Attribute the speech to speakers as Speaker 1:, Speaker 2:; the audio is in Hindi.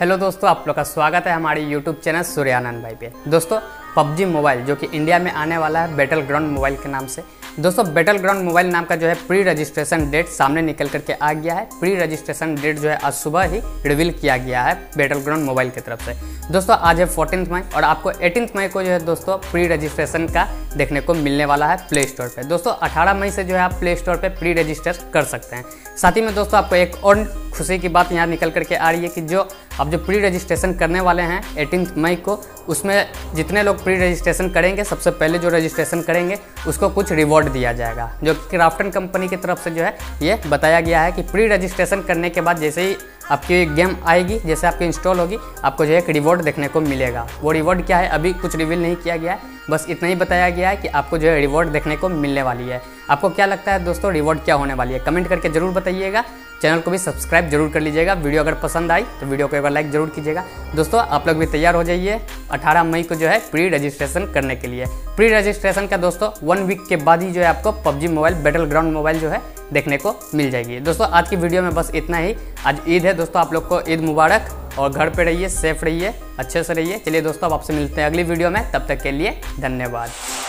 Speaker 1: हेलो दोस्तों, आप लोग का स्वागत है हमारे यूट्यूब चैनल सूर्यानंद भाई पे। दोस्तों पबजी मोबाइल जो कि इंडिया में आने वाला है बैटल ग्राउंड मोबाइल के नाम से। दोस्तों बैटल ग्राउंड मोबाइल नाम का जो है प्री रजिस्ट्रेशन डेट सामने निकल करके आ गया है। प्री रजिस्ट्रेशन डेट जो है आज सुबह ही रिवील किया गया है बैटल ग्राउंड मोबाइल की तरफ से। दोस्तों आज है 14 मई और आपको 18 मई को जो है दोस्तों प्री रजिस्ट्रेशन का देखने को मिलने वाला है प्ले स्टोर पे। दोस्तों 18 मई से जो है आप प्ले स्टोर पे प्री रजिस्टर कर सकते हैं। साथ ही में दोस्तों आपको एक और खुशी की बात यहाँ निकल करके आ रही है कि जो आप जो प्री रजिस्ट्रेशन करने वाले हैं 18 मई को, उसमें जितने लोग प्री रजिस्ट्रेशन करेंगे, सबसे पहले जो रजिस्ट्रेशन करेंगे उसको कुछ रिवॉर्ड दिया जाएगा। जो क्राफ्टन कंपनी की तरफ से जो है ये बताया गया है कि प्री रजिस्ट्रेशन करने के बाद जैसे ही आपकी गेम आएगी, जैसे आपकी इंस्टॉल होगी, आपको जो है एक रिवॉर्ड देखने को मिलेगा। वो रिवॉर्ड क्या है अभी कुछ रिवील नहीं किया गया है, बस इतना ही बताया गया है कि आपको जो है रिवॉर्ड देखने को मिलने वाली है। आपको क्या लगता है दोस्तों रिवॉर्ड क्या होने वाली है, कमेंट करके जरूर बताइएगा। चैनल को भी सब्सक्राइब जरूर कर लीजिएगा। वीडियो अगर पसंद आई तो वीडियो को एक बार लाइक जरूर कीजिएगा। दोस्तों आप लोग भी तैयार हो जाइए 18 मई को जो है प्री रजिस्ट्रेशन करने के लिए। प्री रजिस्ट्रेशन का दोस्तों 1 वीक के बाद ही जो है आपको PUBG mobile battleground mobile जो है देखने को मिल जाएगी। दोस्तों आज की वीडियो में बस इतना ही। आज ईद है दोस्तों, आप लोग को ईद मुबारक और घर पे रहिए, सेफ रहिए, अच्छे से रहिए। चलिए दोस्तों अब आपसे मिलते हैं अगली वीडियो में, तब तक के लिए धन्यवाद।